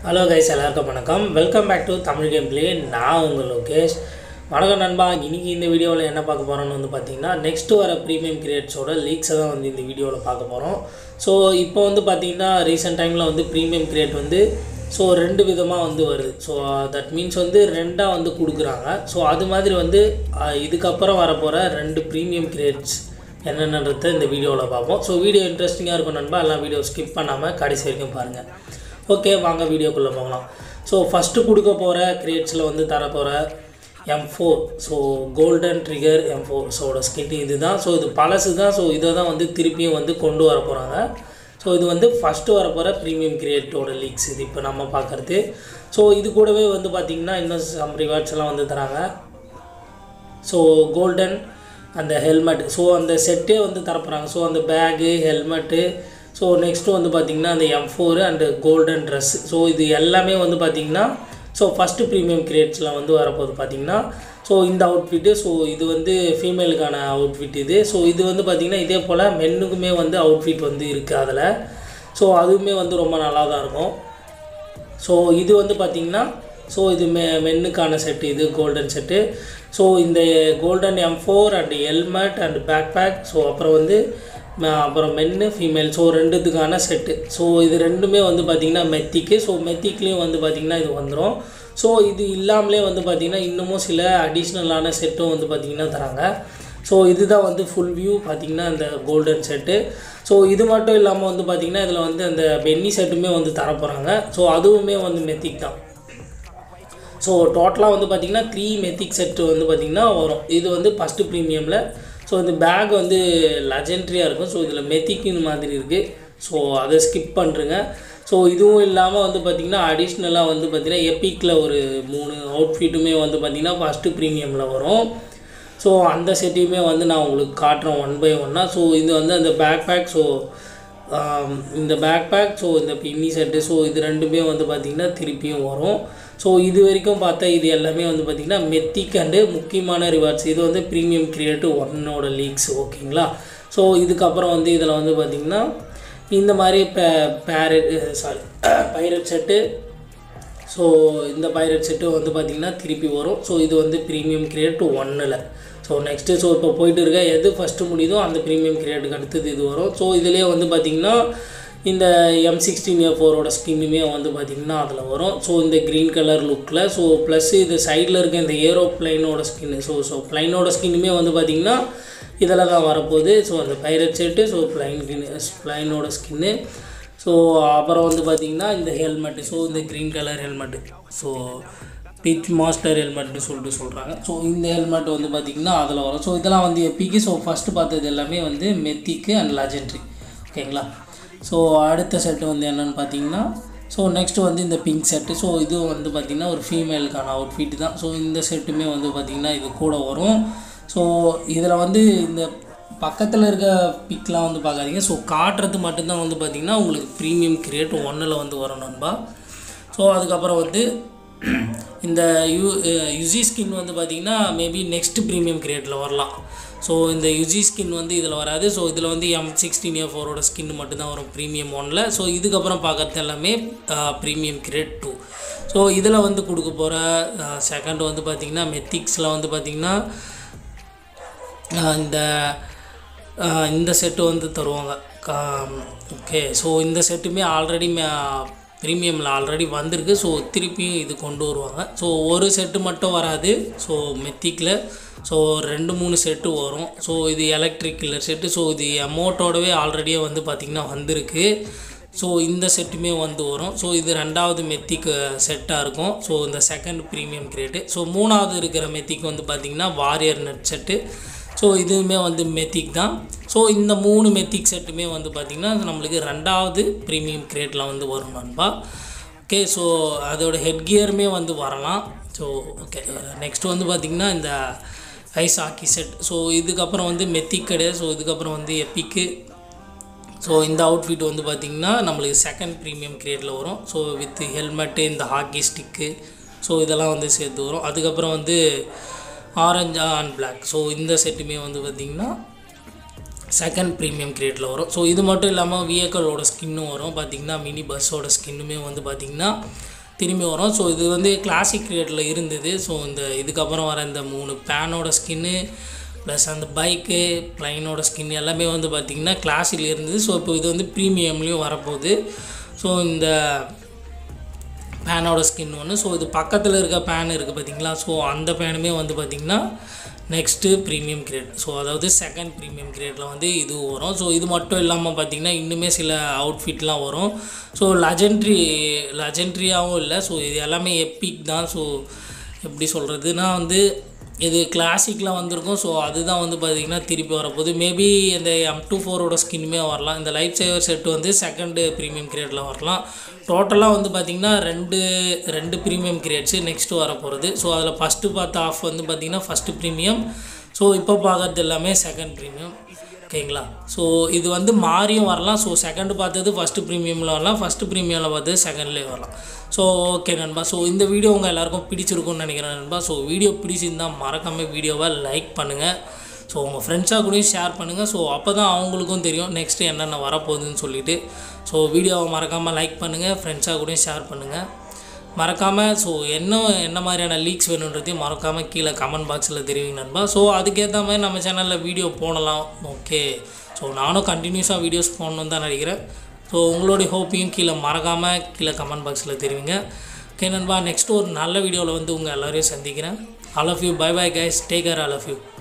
Hello guys, எல்லாருக்கும் வணக்கம். Welcome back to Tamil game play. நான் உங்கள் லோகேஷ். வணக்கம் நண்பா. இன்னைக்கு இந்த வீடியோவில் என்ன பார்க்க போகிறோம்னு வந்து பார்த்தீங்கன்னா நெக்ஸ்ட் வர ப்ரீமியம் கிரியேட்ஸோட லீக்ஸை தான் வந்து இந்த வீடியோவில் பார்க்க போகிறோம். ஸோ இப்போ வந்து பார்த்தீங்கன்னா ரீசெண்ட் டைமில் வந்து ப்ரீமியம் கிரியேட் வந்து ஸோ ரெண்டு விதமாக வந்து வருது. ஸோ தட் மீன்ஸ் வந்து ரெண்டாக வந்து கொடுக்குறாங்க. ஸோ அது மாதிரி வந்து இதுக்கப்புறம் வரப்போகிற ரெண்டு ப்ரீமியம் கிரியேட்ஸ் என்னென்னன்றதை இந்த வீடியோவில் பார்ப்போம். ஸோ வீடியோ இன்ட்ரெஸ்டிங்காக இருக்கும் நண்பா. எல்லாம் வீடியோ ஸ்கிப் பண்ணாமல் கடைசி வரைக்கும் பாருங்கள். ஓகே, வாங்க வீடியோக்குள்ளே போகலாம். ஸோ ஃபஸ்ட்டு கொடுக்க போகிற கிரியேட்ஸில் வந்து தரப்போகிற M4 so golden trigger M4 ஸோட ஸ்கின் இது தான். ஸோ இது பழசு தான். ஸோ இதை தான் வந்து திருப்பியும் வந்து கொண்டு வர போகிறாங்க. ஸோ இது வந்து ஃபஸ்ட்டு வரப்போகிற ப்ரீமியம் கிரியேட்டோட லீக்ஸ் இது இப்போ நம்ம பார்க்குறது. ஸோ இது கூடவே வந்து பார்த்திங்கன்னா இன்னும் சம் ரிவார்ட்ஸ் எல்லாம் வந்து தராங்க. ஸோ கோல்டன் அந்த ஹெல்மெட் ஸோ அந்த செட்டே வந்து தரப்போகிறாங்க. ஸோ அந்த பேகு ஹெல்மெட்டு ஸோ நெக்ஸ்ட்டு வந்து பார்த்திங்கன்னா அந்த M4 and golden dress so இது எல்லாமே வந்து பார்த்திங்கன்னா ஸோ ஃபஸ்ட்டு ப்ரீமியம் கிரியேட்ஸில் வந்து வரப்போது பார்த்திங்கன்னா ஸோ இந்த அவுட்ஃபிட்டு ஸோ இது வந்து ஃபீமேலுக்கான அவுட்ஃபிட் இது. ஸோ இது வந்து பார்த்திங்கன்னா இதே போல் மென்னுக்குமே வந்து அவுட்ஃபிட் வந்து இருக்குது அதில். ஸோ அதுவுமே வந்து ரொம்ப நல்லா தான் இருக்கும். ஸோ இது வந்து பார்த்திங்கன்னா ஸோ இது மென்னுக்கான செட்டு இது கோல்டன் செட்டு. ஸோ இந்த golden M4 and helmet and backpack so அப்புறம் மென்னு ஃபீமேல் ஸோ ரெண்டுத்துக்கான செட்டு. ஸோ இது ரெண்டுமே வந்து பார்த்திங்கன்னா மெத்திக்கு. ஸோ மெத்திக்லேயும் வந்து பார்த்திங்கன்னா இது வந்துடும். ஸோ இது இல்லாமலே வந்து பார்த்திங்கன்னா இன்னமும் சில அடிஷ்னலான செட்டும் வந்து பார்த்திங்கன்னா தராங்க. ஸோ இதுதான் வந்து ஃபுல் வியூ பார்த்திங்கன்னா இந்த கோல்டன் செட்டு. ஸோ இது மட்டும் இல்லாமல் வந்து பார்த்திங்கன்னா இதில் வந்து அந்த பென்னி செட்டுமே வந்து தரப்போகிறாங்க. ஸோ அதுவுமே வந்து மெத்திக் தான். ஸோ டோட்டலாக வந்து பார்த்திங்கன்னா 3 மெத்திக் செட்டு வந்து பார்த்திங்கன்னா வரும். இது வந்து ஃபஸ்ட்டு ப்ரீமியமில். ஸோ இந்த பேக் வந்து லெஜெண்ட்ரியாக இருக்கும். ஸோ இதில் மெத்திக் இந்த மாதிரி இருக்குது. ஸோ அதை ஸ்கிப் பண்ணுறங்க. ஸோ இதுவும் இல்லாமல் வந்து பார்த்திங்கன்னா அடிஷ்னலாக வந்து பார்த்திங்கன்னா எப்பிக்கில் ஒரு 3 அவுட்ஃபிட்டுமே வந்து பார்த்திங்கன்னா ஃபஸ்ட்டு ப்ரீமியமில் வரும். ஸோ அந்த செட்டையுமே வந்து நான் உங்களுக்கு காட்டுறேன் 1 by 1. ஸோ இது வந்து அந்த பேக் பேக் ஸோ இந்த பேக் பேக் ஸோ இந்த பின்னி செட்டு ஸோ இது ரெண்டுமே வந்து பார்த்திங்கன்னா திருப்பியும் வரும். ஸோ இது வரைக்கும் பார்த்தா இது எல்லாமே வந்து பார்த்திங்கன்னா மெத்திக் அண்டு முக்கியமான ரிவார்ட்ஸ். இது வந்து ப்ரீமியம் கிரியேட் 1ஓட லீக்ஸ் ஓகேங்களா. ஸோ இதுக்கப்புறம் வந்து இதில் வந்து பார்த்திங்கன்னா இந்த மாதிரி பைரட் செட்டு ஸோ இந்த பைரட் செட்டு வந்து பார்த்திங்கன்னா திருப்பி வரும். ஸோ இது வந்து ப்ரீமியம் கிரியேட் 1ல். ஸோ நெக்ஸ்ட்டு ஸோ இப்போ போயிட்டு இருக்க எது ஃபஸ்ட்டு முடியுதோ அந்த ப்ரீமியம் கிரியேட்டுக்கு அடுத்தது இது வரும். ஸோ இதிலே வந்து பார்த்திங்கன்னா இந்த M16A4ஓட ஸ்கின்னுமே வந்து பார்த்திங்கன்னா அதில் வரும். ஸோ இந்த க்ரீன் கலர் லுக்கில் ஸோ ப்ளஸ் இது சைடில் இருக்க இந்த ஏரோப்ளைனோட ஸ்கின்னு ஸோ ப்ளைனோட ஸ்கின்னுமே வந்து பார்த்திங்கன்னா இதில் தான் வரப்போகுது. ஸோ அந்த பைரட் செட்டு ஸோ ப்ளைனோட ஸ்கின்னு. ஸோ அப்புறம் வந்து பார்த்திங்கன்னா இந்த ஹெல்மெட்டு ஸோ இந்த green colour helmet so pitch master ஹெல்மெட்னு சொல்லிட்டு சொல்கிறாங்க. ஸோ இந்த ஹெல்மெட் வந்து பார்த்திங்கன்னா அதில் வரும். ஸோ இதெல்லாம் வந்து எப்பிக்கு. ஸோ ஃபஸ்ட்டு பார்த்தது எல்லாமே வந்து மெத்திக்கு அண்ட் லெஜெண்ட்ரி ஓகேங்களா. ஸோ அடுத்த செட்டு வந்து என்னென்னு பார்த்தீங்கன்னா ஸோ நெக்ஸ்ட்டு வந்து இந்த பிங்க் செட்டு. ஸோ இது வந்து பார்த்திங்கன்னா ஒரு ஃபீமேலுக்கான அவுட்ஃபிட் தான். ஸோ இந்த செட்டுமே வந்து பார்த்திங்கன்னா இது கூட வரும். ஸோ இதில் வந்து இந்த பக்கத்தில் இருக்க பிக்லாம் வந்து பார்க்காதீங்க. ஸோ காட்டுறது மட்டும்தான் வந்து பார்த்திங்கன்னா உங்களுக்கு ப்ரீமியம் கிரியேட் 1ல் வந்து வரும் நண்பா. ஸோ அதுக்கப்புறம் வந்து இந்த யுஜி ஸ்கின் வந்து பார்த்திங்கன்னா மேபி நெக்ஸ்ட் ப்ரீமியம் கிரியேட்டில் வரலாம். ஸோ இந்த யுஜி ஸ்கின் வந்து இதில் வராது. ஸோ இதில் வந்து M16A4ஓட ஸ்கின் மட்டும்தான் வரும் ப்ரீமியம் 1ல். ஸோ இதுக்கப்புறம் பார்க்குறது எல்லாமே ப்ரீமியம் கிரியேட் 2. ஸோ இதில் வந்து கொடுக்க போகிற செகண்ட் வந்து பார்த்திங்கன்னா மெத்திக்ஸில் வந்து பார்த்திங்கன்னா இந்த செட்டு வந்து தருவாங்க. ஓகே, ஸோ இந்த செட்டுமே ஆல்ரெடி ப்ரீமியமில் ஆல்ரெடி வந்திருக்கு. ஸோ திருப்பியும் இது கொண்டு வருவாங்க. ஸோ ஒரு செட்டு மட்டும் வராது. ஸோ மெத்திக்கில் ஸோ 2-3 செட்டு வரும். ஸோ இது எலக்ட்ரிக் கில்லர் செட்டு. ஸோ இது அமௌண்ட்டோடவே ஆல்ரெடியே வந்து பார்த்திங்கன்னா வந்திருக்கு. ஸோ இந்த செட்டுமே வந்து வரும். ஸோ இது 2வது மெத்திக் செட்டாக இருக்கும். ஸோ இந்த செகண்ட் ப்ரீமியம் கிரியேட்டு. ஸோ 3வது இருக்கிற மெத்திக் வந்து பார்த்திங்கன்னா வாரியர் நெட் செட்டு. ஸோ இதுவுமே வந்து மெத்திக் தான். ஸோ இந்த 3 மெத்திக் செட்டுமே வந்து பார்த்திங்கன்னா நம்மளுக்கு 2வது ப்ரீமியம் கிரியேட்டில் வந்து வரும் நண்பா. ஓகே, ஸோ அதோட ஹெட் கியருமே வந்து வரலாம். ஸோ ஓகே, நெக்ஸ்ட் வந்து பார்த்திங்கன்னா இந்த ஐஸ் ஹாக்கி செட். ஸோ இதுக்கப்புறம் வந்து மெத்திக் கிடையாது. ஸோ இதுக்கப்புறம் வந்து எப்பிக்கு. ஸோ இந்த அவுட்ஃபிட் வந்து பார்த்திங்கன்னா நம்மளுக்கு செகண்ட் ப்ரீமியம் கிரியேட்டில் வரும். ஸோ வித் ஹெல்மெட்டு இந்த ஹாக்கி ஸ்டிக்கு ஸோ இதெல்லாம் வந்து சேர்த்து வரும். அதுக்கப்புறம் வந்து ஆரஞ்சு அண்ட் பிளாக் ஸோ இந்த செட்டுமே வந்து பார்த்திங்கன்னா செகண்ட் ப்ரீமியம் கிரியேட்டில் வரும். ஸோ இது மட்டும் இல்லாமல் வெஹிக்கிளோட ஸ்கின்னும் வரும். பார்த்திங்கன்னா மினி பஸ்ஸோட ஸ்கின்னுமே வந்து பார்த்திங்கன்னா திரும்பி வரும். ஸோ இது வந்து கிளாசிக் கிரியேட்டில் இருந்தது. ஸோ இந்த இதுக்கப்புறம் வர இந்த 3 பேனோட ஸ்கின்னு ப்ளஸ் அந்த பைக்கு ப்ளைனோட ஸ்கின் எல்லாமே வந்து பார்த்திங்கன்னா கிளாசிக்கில் இருந்தது. ஸோ இப்போ இது வந்து ப்ரீமியம்லேயும் வரப்போகுது. ஸோ இந்த பேனோட ஸ்கின் ஒன்று. ஸோ இது பக்கத்தில் இருக்க பேன் இருக்குது பார்த்திங்களா. ஸோ அந்த பேனுமே வந்து பார்த்திங்கன்னா நெக்ஸ்ட்டு ப்ரீமியம் கிரேட். ஸோ அதாவது செகண்ட் ப்ரீமியம் கிரேட்டில் வந்து இது வரும். ஸோ இது மட்டும் இல்லாமல் பார்த்திங்கன்னா இன்னுமே சில அவுட்ஃபிட்லாம் வரும். ஸோ லெஜெண்ட்ரியாகவும் இல்லை. ஸோ இது எல்லாமே எப்பிக் தான். ஸோ எப்படி சொல்கிறதுனா வந்து இது கிளாசிக்கில் வந்திருக்கும். ஸோ அதுதான் வந்து பார்த்திங்கன்னா திருப்பி வரப்போகுது. மேபி இந்த M24ஓட ஸ்கின்னுமே வரலாம். இந்த லைஃப் சேவர் செட்டு வந்து செகண்டு ப்ரீமியம் கிரேட்டில் வரலாம். டோட்டலாக வந்து பார்த்திங்கன்னா ரெண்டு ப்ரீமியம் கிரேட்ஸு நெக்ஸ்ட்டு வரப்போகிறது. ஸோ அதில் ஃபஸ்ட்டு பார்த்த ஆஃப் வந்து பார்த்திங்கன்னா ஃபஸ்ட்டு ப்ரீமியம். ஸோ இப்போ பார்க்குறது எல்லாமே செகண்ட் ப்ரீமியம். ஓகேங்களா. ஸோ இது வந்து மாறியும் வரலாம். ஸோ செகண்டு பார்த்தது ஃபஸ்ட்டு ப்ரீமியமில் வரலாம், ஃபஸ்ட்டு ப்ரீமியமில் பார்த்தது செகண்ட்லேயே வரலாம். ஸோ ஓகே நண்பா. ஸோ இந்த வீடியோ உங்கள் எல்லாேருக்கும் பிடிச்சிருக்கும்னு நினைக்கிறேன் நண்பா. ஸோ வீடியோ பிடிச்சிருந்தால் மறக்காமல் வீடியோவை லைக் பண்ணுங்கள். ஸோ உங்கள் ஃப்ரெண்ட்ஸாக கூடயும் ஷேர் பண்ணுங்கள். ஸோ அப்போ தான் அவங்களுக்கும் தெரியும் நெக்ஸ்ட்டு என்னென்ன வரப்போகுதுன்னு சொல்லிவிட்டு. ஸோ வீடியோவை மறக்காமல் லைக் பண்ணுங்கள், ஃப்ரெண்ட்ஸாக கூடயும் ஷேர் பண்ணுங்கள் மறக்காமல். ஸோ என்ன மாதிரியான லீக்ஸ் வேணுன்றதையும் மறக்காமல் கீழே கமெண்ட் பாக்ஸில் தெரிவிங்க நண்பா. ஸோ அதுக்கேற்ற மாதிரி நம்ம சேனலில் வீடியோ போடலாம். ஓகே. ஸோ நானும் கண்டினியூஸாக வீடியோஸ் போடணுன்னு தான் நினைக்கிறேன். ஸோ உங்களுடைய ஹோப்பையும் மறக்காமல் கீழே கமெண்ட் பாக்ஸில் தெரிவிங்க. ஓகே நண்பா. நெக்ஸ்ட்டு ஒரு நல்ல வீடியோவில் வந்து உங்கள் எல்லோரையும் சந்திக்கிறேன். All of you. Bye bye guys. Take care all of you.